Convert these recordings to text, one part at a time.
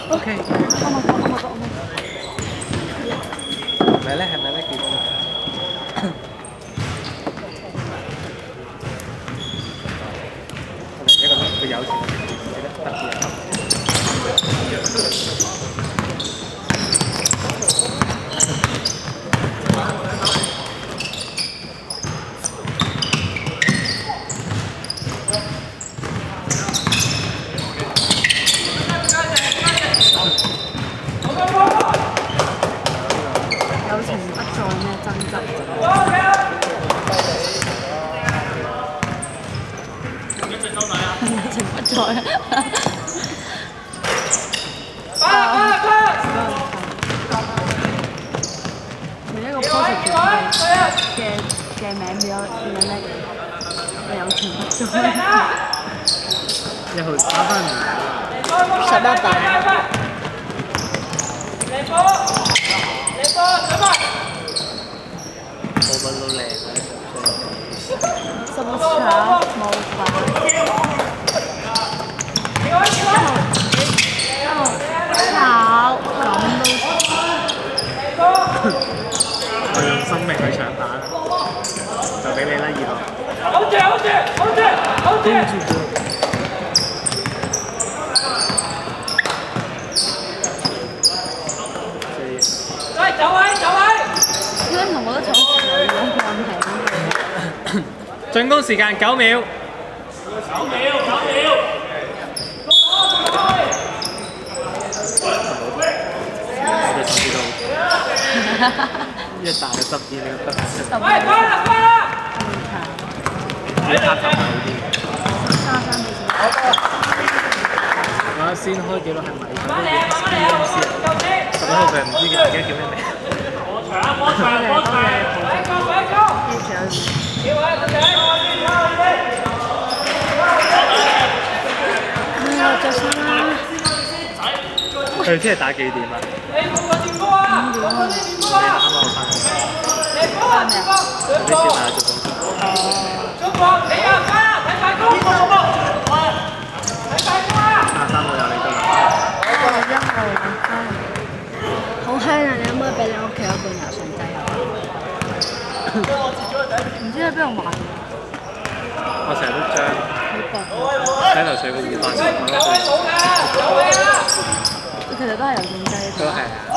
OK。係咪咧？係咪咧？幾多？我哋一個佢有錢，記得特別合。 友情不再咩爭執。友情不再。用一個 positive 嘅名俾我變咗咩？友情不再。 1號打翻 18版。 我揾到靚嘅什麼炒冇飯？炒咁都佢用生命去搶蛋，就俾你啦，二號。 好住！喂，走位！ 點解同我都搶兩個問題？ 進攻時間9秒。 9秒。 我哋手指都一大嘅執啲，你覺得？ 喂，翻啦！ 你拍頭係好啲嘅。我先開記錄係咪？11號佢唔知嘅，而家叫咩名？ 波佢即係打幾點啊？5點。啱啱我翻嚟。你先打做工作。 中國，你又翻啦！睇快攻！睇快攻啊 ！3號有你得啦。 1號好香啊！你可唔可以俾你屋企嗰罐油順劑啊？唔知喺邊度買？ 我成日都將洗頭水個護髮素放落去。 其實都係油順劑。 都係啊。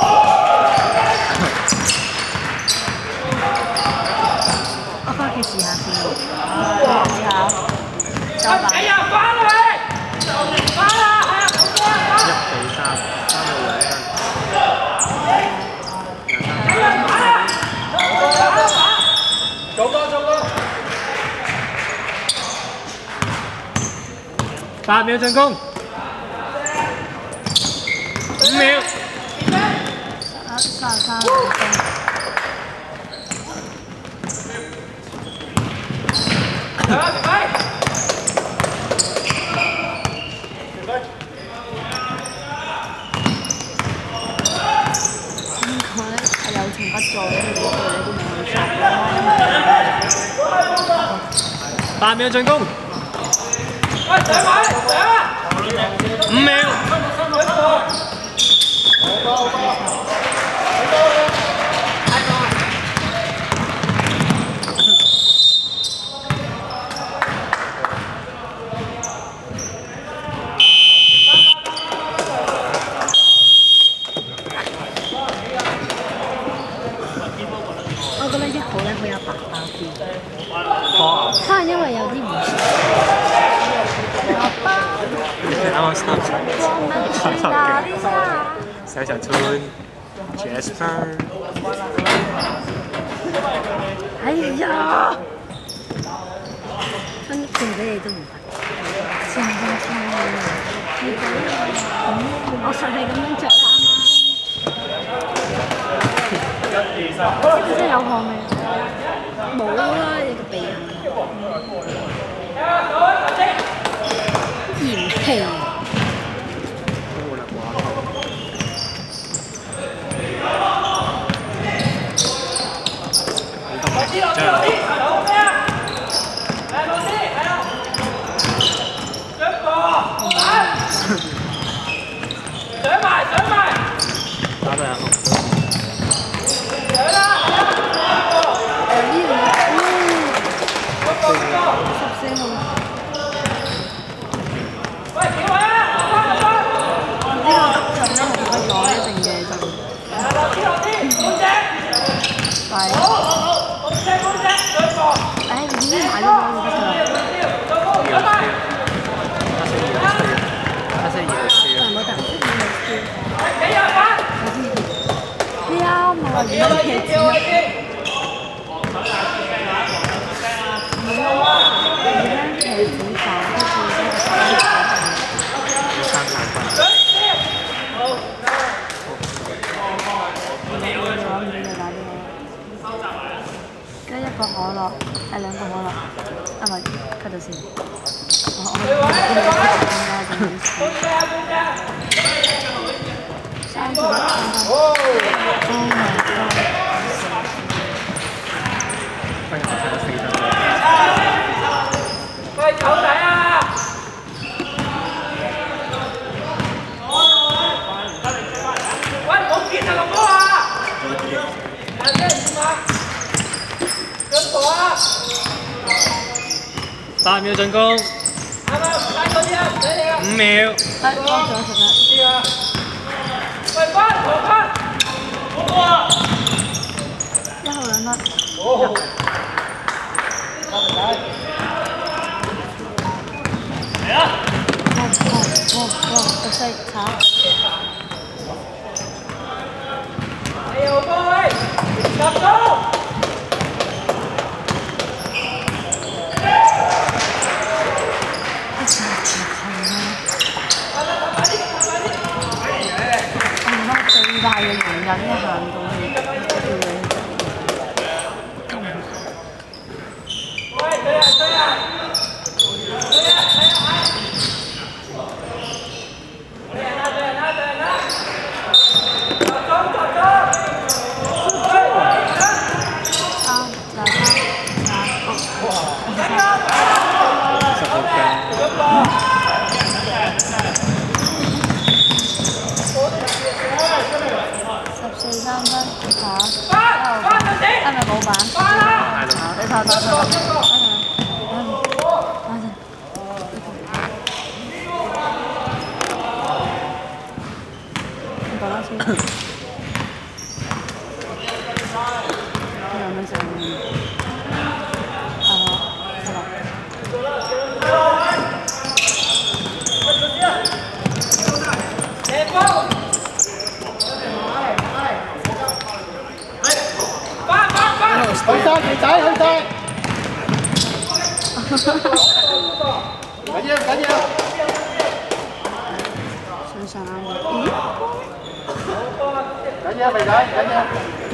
我翻屋企試下先。炒9版。 哎呀，翻啦你！翻啦！1 比3，3號2分。8秒進攻，5秒。 33。友情不再，跟住對你都冇去做。 8秒進攻，5秒。 我覺得1號咧好有白包 feel， 可能因為有啲唔似。 啱啱小小村 Jasper。 哎呀！分送俾你都唔係，送分送你我實係咁樣着啦，啱啱。知唔知有汗未？冇啦，你個鼻嫌棄。 上埋可樂，係2個可樂，啊咪 cut 咗先。我喂，狗仔啊！喂，冇見啊，龍哥啊！眼睛點啊？進步啊 ！8秒進攻。 係咪唔使嗰啲啊？唔使你啊 ！5秒。 係幫咗食啦。 喂，翻攞翻！好多啊 ！1號2粒。 哦。嚟啊！ 我識炒。 你好波位，入到。 最大嘅原因一行到去叫你喂，對啊對啊，對啊對啊，對啊對啊對啊，集中集中， 14、3分嚇， 翻到底， 係咪冇板？ 翻啦！ 你睇睇。講多次。兩蚊成。 去晒條仔，去晒！緊要緊要！ 上上啱嘅。 緊要肥仔，緊要！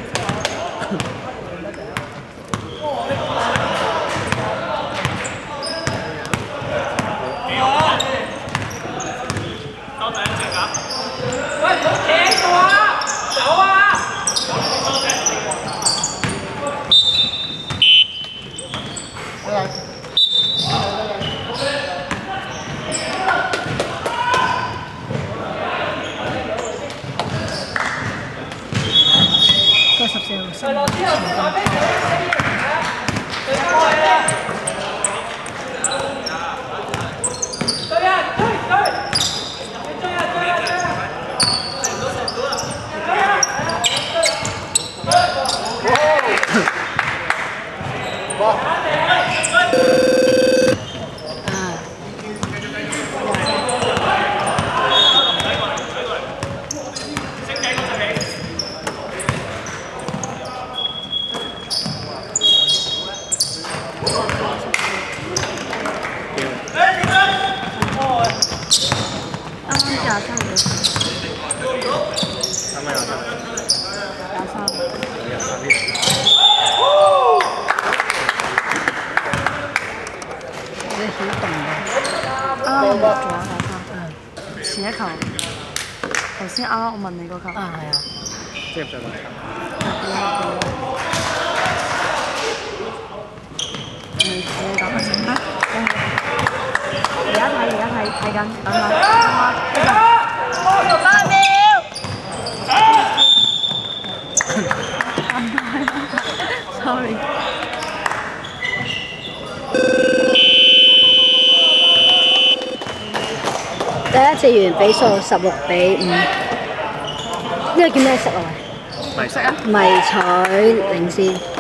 喂，唔好企喺度啊！走啊！ 個14號上落之後再俾對方係啊！對啊，對對，你追啊追啊追啊！對啊！ 前一球，頭先啱啱我問你嗰球。啊，係啊。 即係入咗嚟。 你講下先啦。而家睇緊，等下。8秒。Sorry。 第一次完比數16-5，呢個叫咩色啊？ 迷色啊！ 迷彩領先。